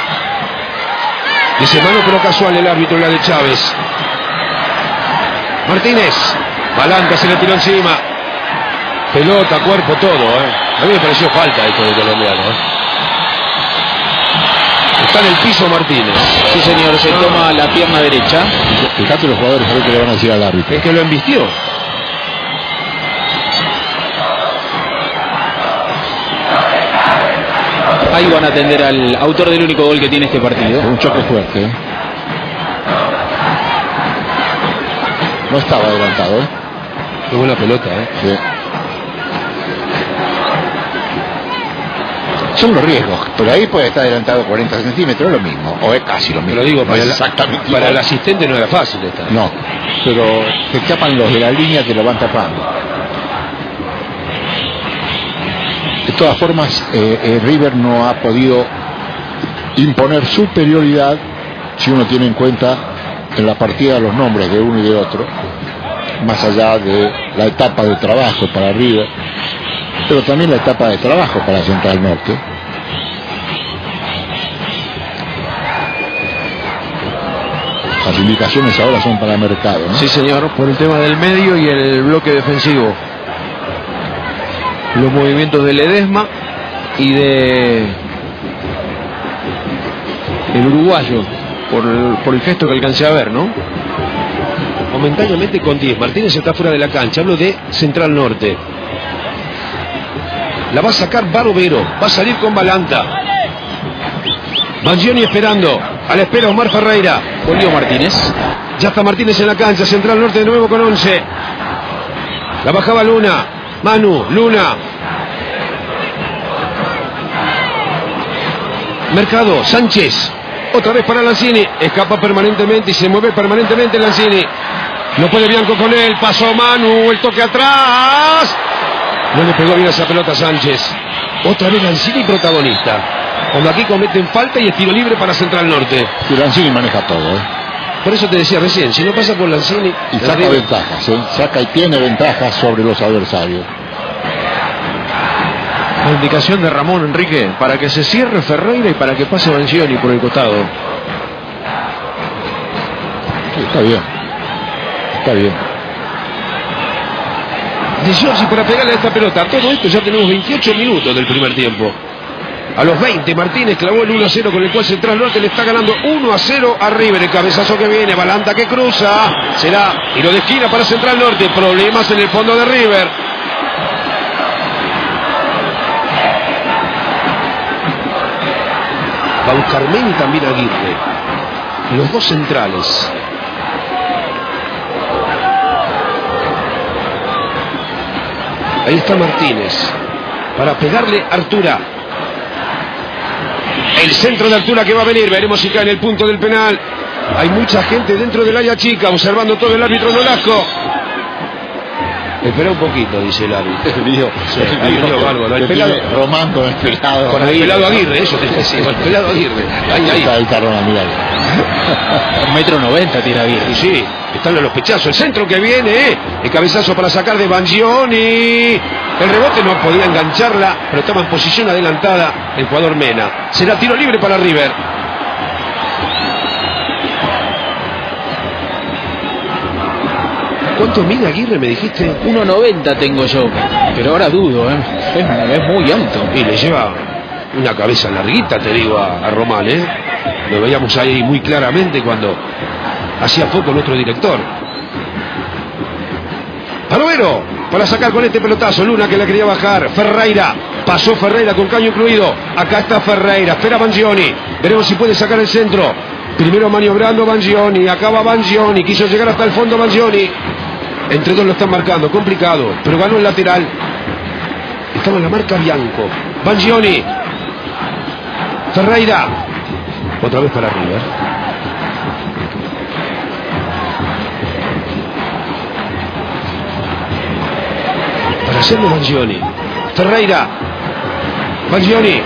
Dice mano pero casual el árbitro, la de Chávez. Martínez. Balanta se le tiró encima. Pelota, cuerpo, todo, ¿eh? A mí me pareció falta esto del colombiano, ¿eh? Está en el piso Martínez. Sí, señor, se toma la pierna derecha. Fíjate los jugadores creo que le van a decir al árbitro. Es que lo embistió. Ahí van a atender al autor del único gol que tiene este partido. Un choque fuerte, ¿eh? No estaba adelantado, ¿eh? Qué buena pelota, ¿eh? Sí. Son los riesgos, pero ahí puede estar adelantado cuarenta centímetros, es lo mismo, o es casi lo mismo. Te lo digo, no para, es el, exactamente para igual. el asistente no era fácil esta. No, pero te tapan los de la línea, te lo van tapando. De todas formas, eh, eh, River no ha podido imponer superioridad si uno tiene en cuenta en la partida los nombres de uno y de otro, más allá de la etapa de trabajo para River, pero también la etapa de trabajo para Central Norte. Las indicaciones ahora son para Mercado, ¿no? Sí, señor, por el tema del medio y el bloque defensivo. Los movimientos de Ledesma y de el uruguayo, por el, por el gesto que alcancé a ver, ¿no? Momentáneamente con diez. Martínez está fuera de la cancha. Hablo de Central Norte. La va a sacar Barovero. Va a salir con Balanta. Mangioni esperando. A la espera Omar Ferreira. Volvió Martínez. Ya está Martínez en la cancha. Central Norte de nuevo con once. La bajaba Luna. Manu, Luna. Mercado, Sánchez. Otra vez para Lanzini. Escapa permanentemente y se mueve permanentemente Lanzini. No puede Bianco con él. Pasó Manu. El toque atrás. No le pegó bien esa pelota a Sánchez. Otra vez Lanzini protagonista. Cuando aquí cometen falta y es tiro libre para Central Norte. Y Lanzini maneja todo, ¿eh? Por eso te decía recién, si no pasa por Lanzini... Y saca arriba... ventajas, ¿eh? Saca y tiene ventajas sobre los adversarios. La indicación de Ramón Enrique para que se cierre Ferreira y para que pase Mangioni por el costado. Sí, está bien. Está bien. De Giorgi para pegarle a esta pelota. Todo esto ya tenemos veintiocho minutos del primer tiempo. A los veinte Martínez clavó el uno a cero con el cual Central Norte le está ganando uno a cero a River. El cabezazo que viene, Balanta que cruza. Será tiro de esquina para Central Norte. Problemas en el fondo de River. Va a buscar Meni también Aguirre. Los dos centrales. Ahí está Martínez. Para pegarle Artura. El centro de Artura que va a venir. Veremos si cae en el punto del penal. Hay mucha gente dentro del área chica observando todo el árbitro Nolasco. Espera un poquito, dice el árbitro. El lío, Sí, ahí vio bárbaro. El pelado, Román con el pelado. con el pelado Aguirre, eso te decía. El pelado Aguirre. Ahí, ahí. Ahí está Román, mirá. Un metro noventa tira Aguirre. Y sí, están los pechazos. El centro que viene, ¿eh? El cabezazo para sacar de Mangioni. El rebote no podía engancharla, pero estaba en posición adelantada el jugador Mena. Será tiro libre para River. ¿Cuánto mide Aguirre, me dijiste? uno noventa tengo yo, pero ahora dudo, ¿eh? Es, es muy alto. Y le lleva una cabeza larguita, te digo, a, a Román, ¿eh? Lo veíamos ahí muy claramente cuando hacía poco nuestro director. Barovero, para sacar con este pelotazo. Luna que la quería bajar. Ferreira, pasó Ferreira con caño incluido. Acá está Ferreira, espera Mangioni. Veremos si puede sacar el centro. Primero maniobrando Mangioni, acaba Mangioni. Quiso llegar hasta el fondo Mangioni. Entre dos lo están marcando, complicado, pero ganó el lateral. Estaba en la marca Bianco. Mangioni. Ferreira. Otra vez para River. Para hacerlo Mangioni. Ferreira. Mangioni.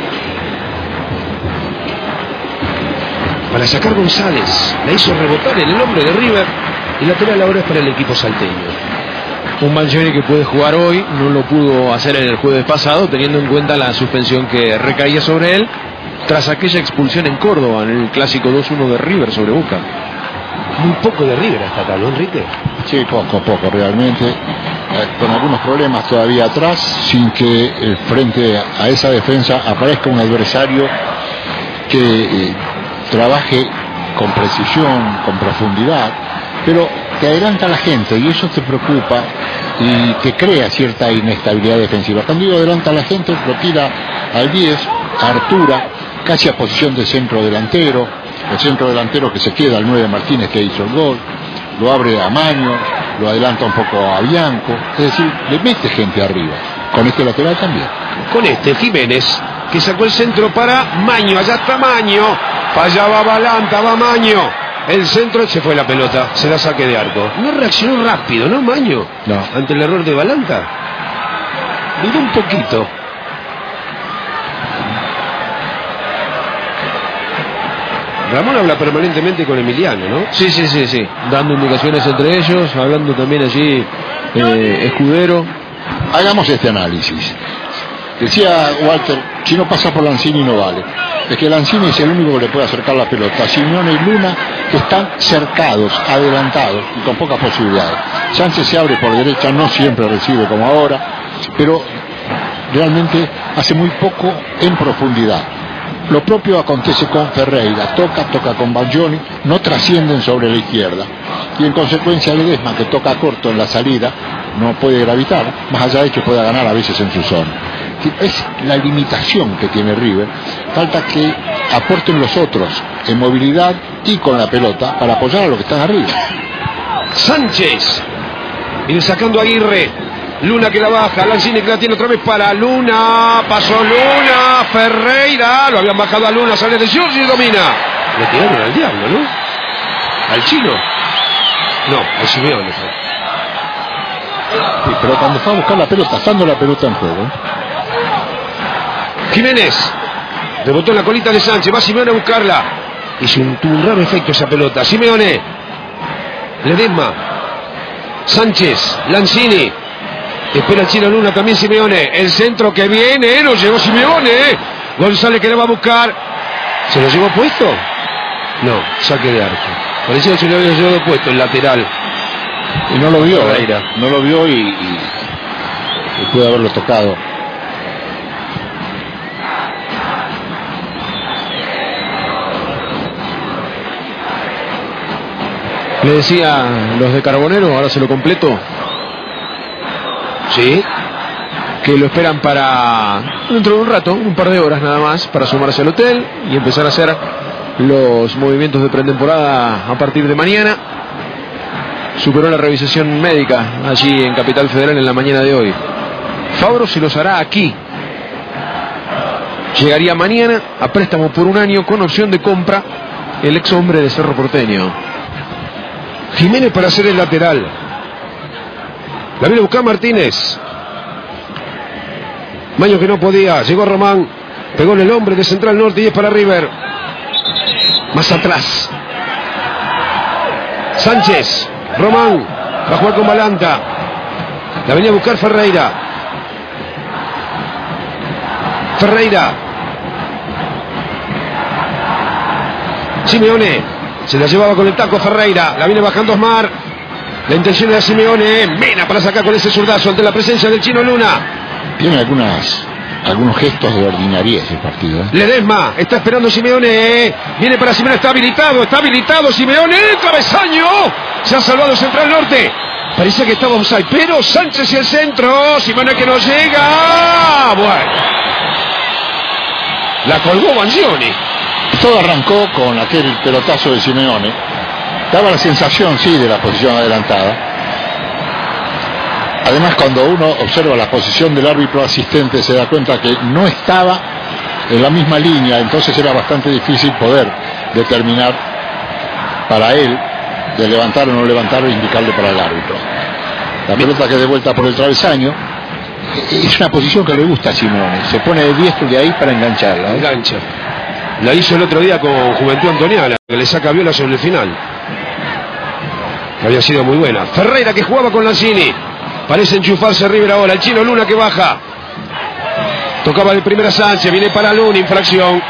Para sacar González. La hizo rebotar en el hombre de River. Y lateral ahora es para el equipo salteño. Un Mangioni que puede jugar hoy, no lo pudo hacer en el jueves pasado, teniendo en cuenta la suspensión que recaía sobre él tras aquella expulsión en Córdoba en el clásico dos uno de River sobre Boca. Muy poco de River hasta acá, ¿no, Enrique? Sí, poco, poco realmente, eh, con algunos problemas todavía atrás, sin que eh, frente a esa defensa aparezca un adversario que eh, trabaje con precisión, con profundidad, pero te adelanta a la gente y eso te preocupa y te crea cierta inestabilidad defensiva. Cuando digo adelanta a la gente, lo tira al diez, a Artura, casi a posición de centro delantero, el centro delantero que se queda al nueve Martínez que hizo el gol, lo abre a Maño, lo adelanta un poco a Bianco, es decir, le mete gente arriba, con este lateral también. Con este Jiménez, que sacó el centro para Maño, allá está Maño, allá va Balanta, va Maño, el centro, se fue la pelota, se la saque de arco. No reaccionó rápido, ¿no, Maño? No. Ante el error de Balanta. Dudó un poquito. Ramón habla permanentemente con Emiliano, ¿no? Sí, sí, sí, sí, dando indicaciones entre ellos, hablando también allí eh, Escudero. Hagamos este análisis. Decía Walter, si no pasa por Lanzini no vale. Es que Lanzini es el único que le puede acercar la pelota. Simeone y Luna están cercados, adelantados y con pocas posibilidades. Sánchez se abre por derecha, no siempre recibe como ahora, pero realmente hace muy poco en profundidad. Lo propio acontece con Ferreira, toca, toca con Banjoni, no trascienden sobre la izquierda. Y en consecuencia Ledesma, que toca corto en la salida, no puede gravitar, más allá de que pueda ganar a veces en su zona. Es la limitación que tiene River. Falta que aporten los otros en movilidad y con la pelota para apoyar a los que están arriba. Sánchez viene sacando a Aguirre. Luna que la baja, Lanzini que la tiene otra vez para Luna, pasó Luna, Ferreira, lo habían bajado a Luna, sale de Giorgi y domina. Le tiraron al diablo, ¿no? Al chino. No, al Simeone. Sí, pero cuando fue a buscar la pelota, estando la pelota en juego. Jiménez, rebotó en la colita de Sánchez, va Simeone a buscarla. Hizo un, tuvo un raro efecto esa pelota. Simeone, Ledesma, Sánchez, Lanzini. Espera el chino Luna, también Simeone. El centro que viene, lo llegó Simeone. González que le va a buscar. ¿Se lo llevó puesto? No, saque de arco. Parecía que se lo había llevado puesto el lateral. Y no lo vio, Ferreira. no lo vio y, y, y puede haberlo tocado. Le decía los de Carbonero, ahora se lo completo. Sí. Que lo esperan para dentro de un rato, un par de horas nada más, para sumarse al hotel y empezar a hacer los movimientos de pretemporada a partir de mañana. Superó la revisación médica allí en Capital Federal en la mañana de hoy. Fabro se los hará aquí. Llegaría mañana a préstamo por un año con opción de compra el ex hombre de Cerro Porteño. Jiménez para hacer el lateral. La viene a buscar Martínez. Maño que no podía. Llegó Román. Pegó en el hombre de Central Norte y es para River. Más atrás. Sánchez. Román. Va a jugar con Balanta. La venía a buscar Ferreira. Ferreira. Simeone. Se la llevaba con el taco Ferreira. La viene bajando Osmar. La intención de Simeone. Mena para sacar con ese zurdazo ante la presencia del chino Luna. Tiene algunas, algunos gestos de ordinariez el partido, ¿eh? Ledesma. Está esperando Simeone. Viene para Simeone. Está habilitado. Está habilitado Simeone. Travesaño. Se ha salvado Central Norte. Parecía que estaba offside. Pero Sánchez y el centro. Simeone que no llega. Bueno. La colgó Banjoni. Todo arrancó con aquel pelotazo de Simeone. Daba la sensación, sí, de la posición adelantada. Además, cuando uno observa la posición del árbitro asistente, se da cuenta que no estaba en la misma línea, entonces era bastante difícil poder determinar para él de levantar o no levantar e indicarle para el árbitro. La pelota que de vuelta por el travesaño es una posición que le gusta a Simeone. Se pone de diestro de ahí para engancharla, ¿eh? Engancha. La hizo el otro día con Juventud Antoniana, que le saca viola sobre el final. Había sido muy buena. Ferreira que jugaba con Lanzini. Parece enchufarse River ahora. El chino Luna que baja. Tocaba de primera Sánchez. Viene para Luna. Infracción.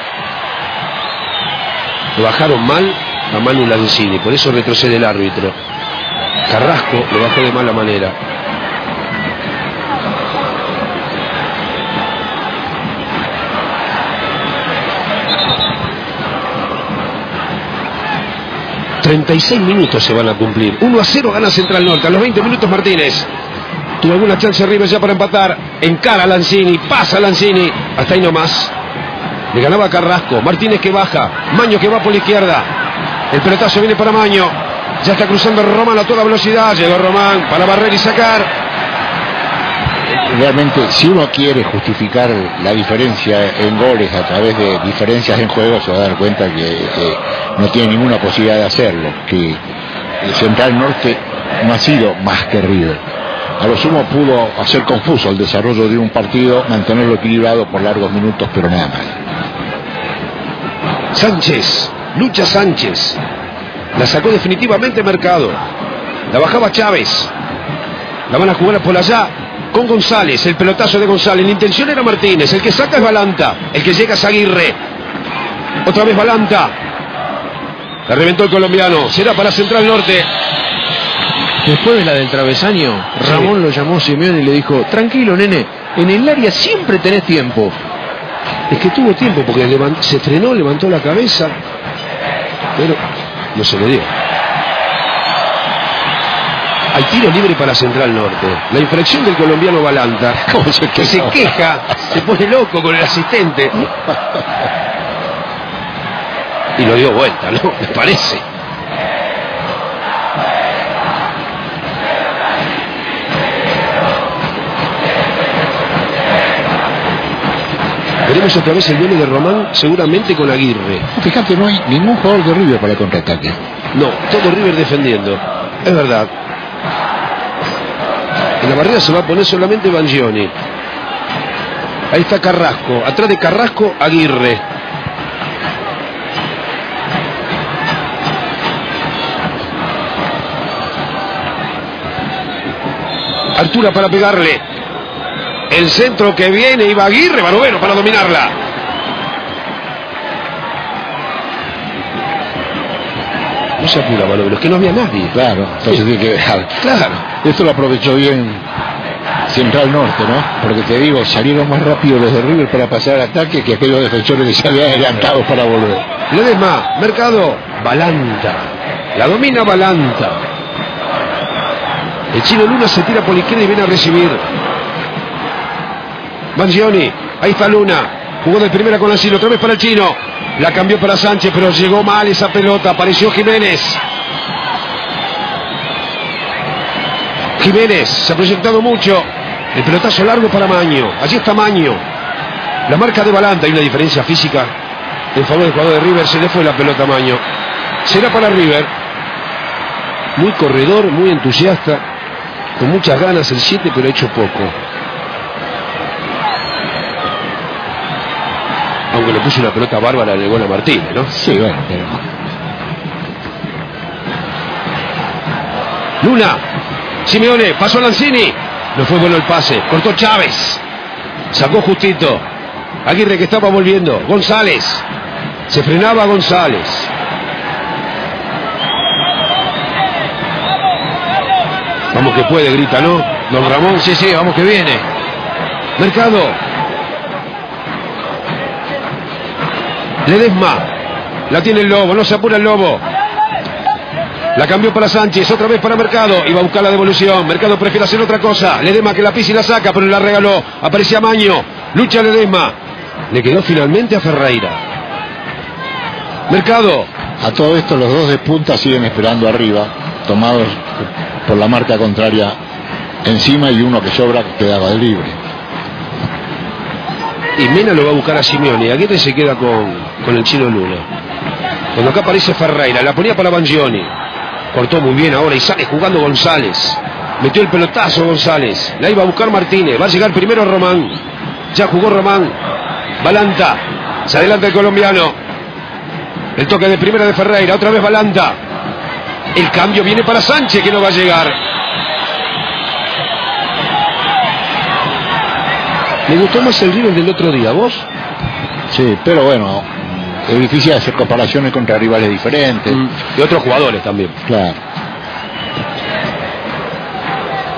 Lo bajaron mal a Manu Lanzini. Por eso retrocede el árbitro. Carrasco lo bajó de mala manera. treinta y seis minutos se van a cumplir. uno a cero gana Central Norte. A los veinte minutos Martínez tuvo alguna chance River ya para empatar. Encara a Lanzini, pasa a Lanzini. Hasta ahí nomás. Le ganaba Carrasco. Martínez que baja. Maño que va por la izquierda. El pelotazo viene para Maño. Ya está cruzando Román a toda velocidad. Llegó Román para barrer y sacar. Realmente, si uno quiere justificar la diferencia en goles a través de diferencias en juego, se va a dar cuenta que, que no tiene ninguna posibilidad de hacerlo, que el Central Norte no ha sido más que River. A lo sumo pudo hacer confuso el desarrollo de un partido, mantenerlo equilibrado por largos minutos, pero nada más. Sánchez, lucha Sánchez. La sacó definitivamente Mercado. La bajaba Chávez. La van a jugar por allá con González. El pelotazo de González. La intención era Martínez. El que saca es Balanta. El que llega es Aguirre. Otra vez Balanta. La reventó el colombiano. Será para Central Norte. Después de la del travesaño, sí. Ramón lo llamó Simeone y le dijo: tranquilo, nene, en el área siempre tenés tiempo. Es que tuvo tiempo porque levant... se frenó, levantó la cabeza, pero no se le dio. Hay tiro libre para Central Norte. La infracción del colombiano Balanta, que se queja, se pone loco con el asistente. Y lo dio vuelta, ¿no? Me parece. Veremos otra vez el duelo de Román, seguramente con Aguirre. Fíjate, no hay ningún jugador de River para el contraataque. No, todo River defendiendo. Es verdad. En la barrera se va a poner solamente Bangioni. Ahí está Carrasco. Atrás de Carrasco, Aguirre. Altura para pegarle. El centro que viene, iba Aguirre, Barovero para dominarla. No se apura Barovero, es que no había nadie. Claro, entonces tiene que dejar. Claro. Esto lo aprovechó bien Central Norte, ¿no? Porque te digo, salieron más rápido los de River para pasar al ataque que aquellos defensores que se habían adelantado para volver. Ledesma, Mercado, Balanta. La domina Balanta. El chino Luna se tira por la izquierda y viene a recibir. Bangioni, ahí está Luna, jugó de primera con Lancini, otra vez para el chino, la cambió para Sánchez, pero llegó mal esa pelota, apareció Jiménez. Jiménez, se ha proyectado mucho, el pelotazo largo para Maño, allí está Maño, la marca de Balanta, hay una diferencia física en favor del jugador de River, se le fue la pelota a Maño, será para River, muy corredor, muy entusiasta, con muchas ganas el siete, pero ha hecho poco. Aunque le puso una pelota bárbara de gol a Martínez, ¿no? Sí, bueno, pero... Luna, Simeone, pasó a Lanzini. No fue bueno el pase, cortó Chávez. Sacó justito. Aguirre que estaba volviendo. González. Se frenaba González. Vamos que puede, grita, ¿no? Don Ramón. Sí, sí, vamos que viene. Mercado. Ledesma, la tiene el Lobo, no se apura el Lobo. La cambió para Sánchez, otra vez para Mercado. Iba a buscar la devolución, Mercado prefiere hacer otra cosa. Ledesma que la pisa y la saca, pero la regaló. Aparecía Maño, lucha Ledesma. Le quedó finalmente a Ferreira. Mercado. A todo esto los dos de punta siguen esperando arriba, tomados por la marca contraria encima, y uno que sobra quedaba de libre. Y Mena lo va a buscar a Simeone. Aguirre se queda con, con el chino Luna. Cuando acá aparece Ferreira, la ponía para Bangioni. Cortó muy bien ahora y sale jugando González. Metió el pelotazo González. La iba a buscar Martínez. Va a llegar primero Román. Ya jugó Román. Balanta. Se adelanta el colombiano. El toque de primera de Ferreira. Otra vez Balanta. El cambio viene para Sánchez, que no va a llegar. Me gustó más el River del otro día, ¿vos? Sí, pero bueno, es difícil hacer comparaciones contra rivales diferentes. Mm, y otros jugadores también. Claro.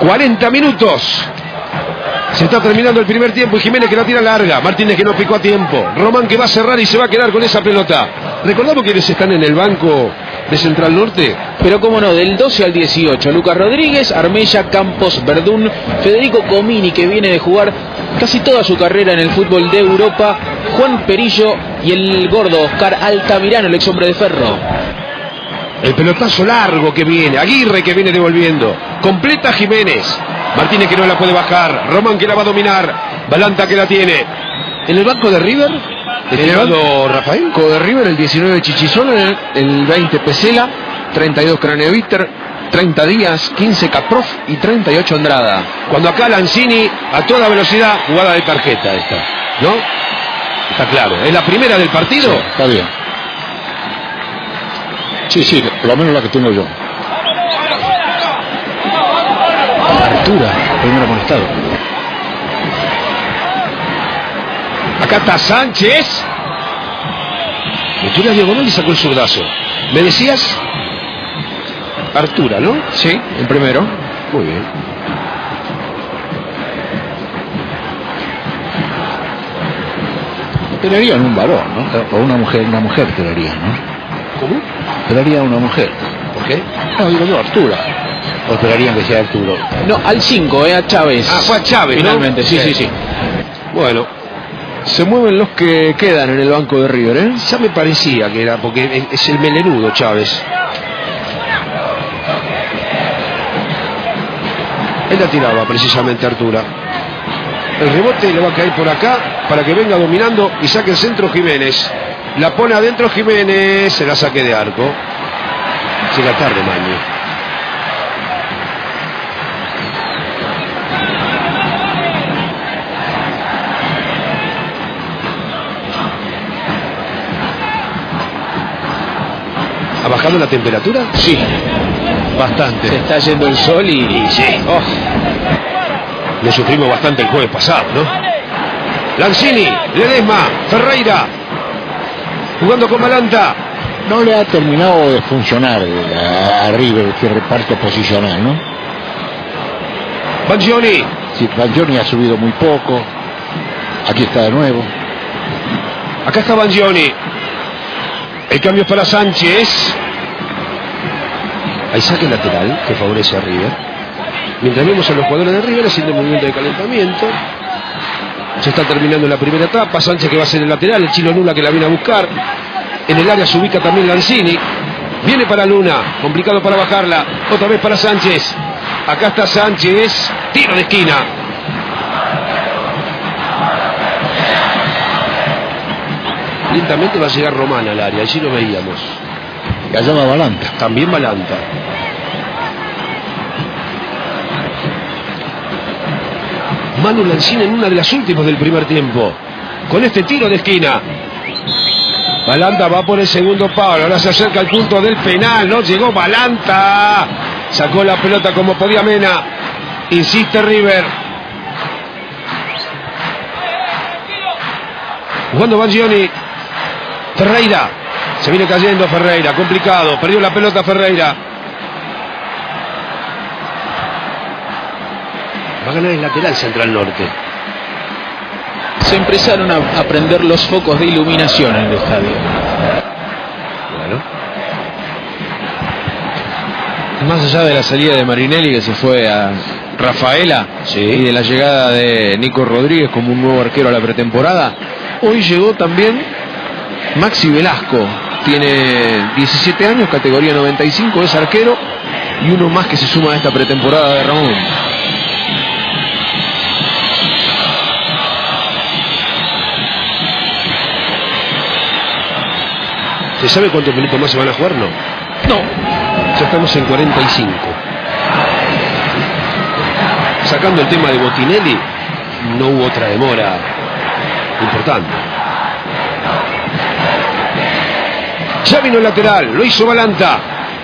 cuarenta minutos. Se está terminando el primer tiempo y Jiménez que la tira larga. Martínez que no picó a tiempo. Román que va a cerrar y se va a quedar con esa pelota. ¿Recordamos quiénes están en el banco de Central Norte? Pero cómo no, del doce al dieciocho, Lucas Rodríguez, Armella, Campos, Verdún, Federico Comini, que viene de jugar casi toda su carrera en el fútbol de Europa, Juan Perillo y el gordo Oscar Altamirano, el ex hombre de Ferro. El pelotazo largo que viene, Aguirre que viene devolviendo, completa Jiménez, Martínez que no la puede bajar, Román que la va a dominar, Balanta que la tiene. En el banco de River, ¿el banco Rafael? Banco de River, el diecinueve Chichizola, el veinte Pesela, treinta y dos Craneviter, treinta Díaz, quince Caprof y treinta y ocho Andrada. Cuando acá Lanzini a toda velocidad, jugada de tarjeta esta, ¿no? Está claro, ¿es la primera del partido? Sí, está bien. Sí, sí, por lo menos la que tengo yo. Apertura, primero amonestado. Acá está Sánchez. Metió la diagonal y sacó el zurdazo. ¿Me decías? Artura, ¿no? Sí, el primero. Muy bien. Esperarían un varón, ¿no? O una mujer, una mujer esperarían, ¿no? ¿Cómo? Esperaría una mujer. ¿Por qué? No, digo yo, Artura. O esperarían que sea Arturo. No, al cinco, eh, a Chávez. Ah, fue a Chávez, ¿no? Finalmente, sí, sí, sí. Bueno, Se mueven los que quedan en el banco de River, ¿eh? ya me parecía que era, porque es el melenudo Chávez. Él la tiraba precisamente Artura. El rebote le va a caer por acá para que venga dominando y saque el centro Jiménez. La pone adentro Jiménez, se la saque de arco. Llega tarde Maño. ¿Ha bajado la temperatura? Sí, Bastante. se está yendo el sol y... Y sí. Oh, Lo sufrimos bastante el jueves pasado, ¿no? Lanzini, Ledesma, Ferreira, jugando con Balanta. No le ha terminado de funcionar a, a River este reparto posicional, ¿no? Bangioni, Sí, Bangioni ha subido muy poco. Aquí está de nuevo. acá está Bangioni. El cambio es para Sánchez. Hay saque lateral que favorece a River. Mientras vemos a los jugadores de River haciendo movimiento de calentamiento. Se está terminando la primera etapa. Sánchez que va a ser el lateral. El Chilo Nula que la viene a buscar. En el área se ubica también Lanzini. Viene para Luna. Complicado para bajarla. Otra vez para Sánchez. Acá está Sánchez. Tiro de esquina. Lentamente va a llegar Román al área. Allí lo veíamos. Y allá va Balanta. También Balanta. Manu Lanzini en una de las últimas del primer tiempo. Con este tiro de esquina. Balanta va por el segundo palo. Ahora se acerca al punto del penal. No llegó Balanta. Sacó la pelota como podía Mena. Insiste River. Jugando Bangioni. Ferreira. Se viene cayendo Ferreira. Complicado. Perdió la pelota Ferreira. Va a ganar el lateral Central Norte. se empezaron a, a prender los focos de iluminación en el estadio. Bueno. Más allá de la salida de Marinelli, que se fue a Rafaela, sí, y de la llegada de Nico Rodríguez como un nuevo arquero a la pretemporada, hoy llegó también Maxi Velasco. Tiene diecisiete años, categoría noventa y cinco, es arquero, y uno más que se suma a esta pretemporada de Ramón. ¿Se sabe cuántos minutos más se van a jugar? No. No. Ya estamos en cuarenta y cinco. Sacando el tema de Botinelli, no hubo otra demora importante. Ya vino el lateral, lo hizo Balanta.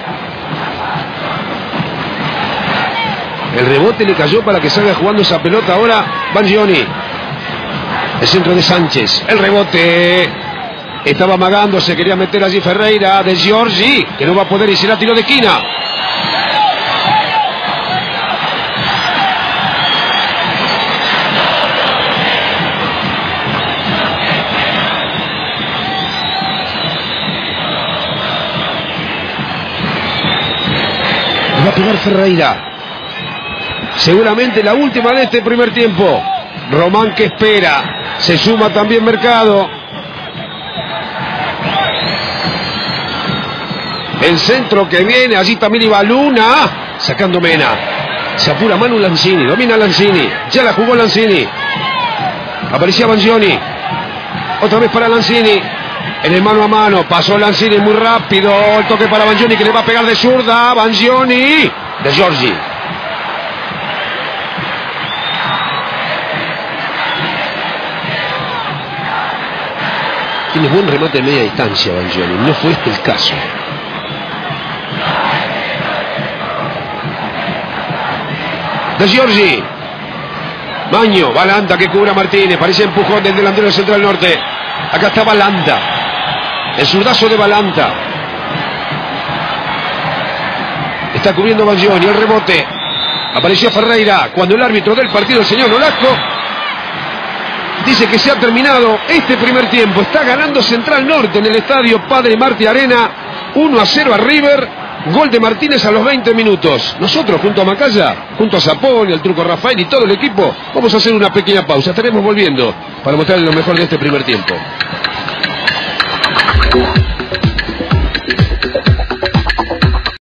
El rebote le cayó para que salga jugando esa pelota ahora Bangioni. El centro de Sánchez, el rebote. Estaba amagando, se quería meter allí Ferreira, de Giorgi, que no va a poder y será tiro de esquina. pegar Ferreira. Seguramente la última de este primer tiempo. Román que espera. Se suma también Mercado. El centro que viene. Allí también iba Luna. Sacando Mena. Se apura Manu Lanzini. Domina Lanzini. Ya la jugó Lanzini. Aparecía Bangioni. Otra vez para Lanzini. En el mano a mano. Pasó Lanzini muy rápido. El toque para Bangioni que le va a pegar de zurda. Bangioni. De Giorgi. Tiene buen remate de media distancia Bangioni. No fue este el caso. De Giorgi. Maño. Balanta que cubre a Martínez. Parece empujón del delantero central norte. Acá está Balanta. El zurdazo de Balanta. Está cubriendo Bangioni. El rebote. Apareció Ferreira. Cuando el árbitro del partido, el señor Nolasco, dice que se ha terminado este primer tiempo. Está ganando Central Norte en el estadio Padre Martí Arena. uno a cero a River. Gol de Martínez a los veinte minutos. Nosotros, junto a Macaya, junto a Zapón y al Truco Rafael y todo el equipo, vamos a hacer una pequeña pausa. Estaremos volviendo para mostrarles lo mejor de este primer tiempo.